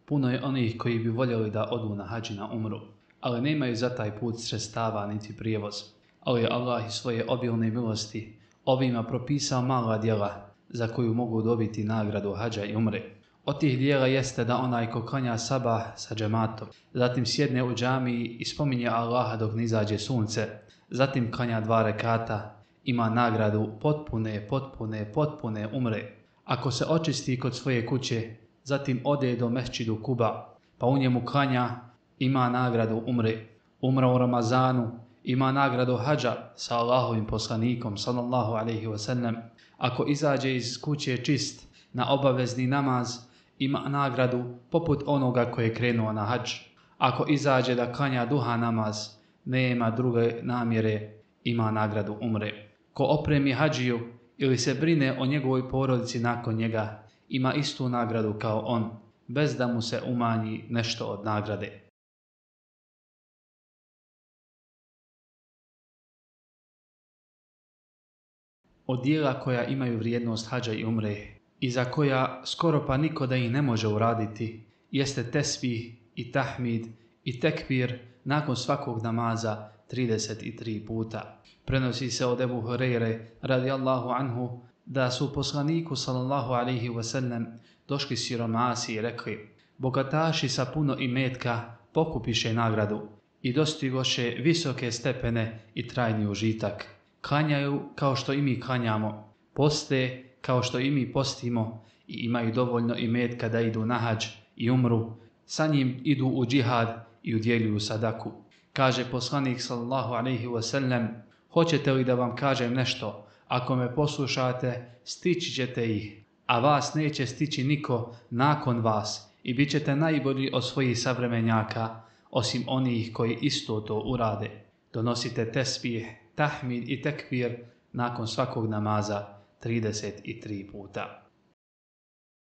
Puno je onih koji bi voljeli da odu na hadž i na umru, ali nemaju za taj put sredstava niti prijevoz. Ali je Allah iz svoje obilne milosti ovima propisao mala djela za koju mogu dobiti nagradu hadža i umre. Od tih dijela jeste da onaj ko klanja sabah sa džematom, zatim sjedne u džamiji i spominje Allaha dok ne izađe sunce, zatim klanja 2 rekata, ima nagradu potpune umre. Ako se očisti kod svoje kuće, zatim ode do mesdžidu Kuba, pa u njemu klanja, ima nagradu umre. Umra u Ramazanu, ima nagradu hadža sa Allahovim poslanikom sallallahu alejhi ve sellem. Ako izađe iz kuće čist na obavezni namaz, ima nagradu poput onoga koji je krenuo na hadž. Ako izađe da klanja duha namaz, nema druge namjere, ima nagradu umre. Ko opremi hadžiju ili se brine o njegovoj porodici nakon njega, ima istu nagradu kao on, bez da mu se umanji nešto od nagrade. Od dijela koja imaju vrijednost hadža i umre i za koja skoro pa niko da ih ne može uraditi, jeste tesbih i tahmid i tekbir nakon svakog namaza 33 puta. Prenosi se od Ebu Hureyre radijallahu anhu da su poslaniku sallallahu alejhi ve sellem došli siromasi i rekli: bogataši sa puno imetka pokupiše nagradu i dostigoše visoke stepene i trajni užitak. Klanjaju kao što i mi klanjamo, poste kao što i mi postimo i imaju dovoljno imetka da idu na hadž i umru, sa njim idu u džihad i udjeljuju sadaku. Kaže poslanik sallallahu alejhi ve sellem: hoćete li da vam kažem nešto? Ako me poslušate, stići ćete ih, a vas neće stići niko nakon vas i bit ćete najbolji od svojih savremenjaka, osim onih koji isto to urade. Donosite tesbih, tahmid i tekbir nakon svakog namaza 33 puta.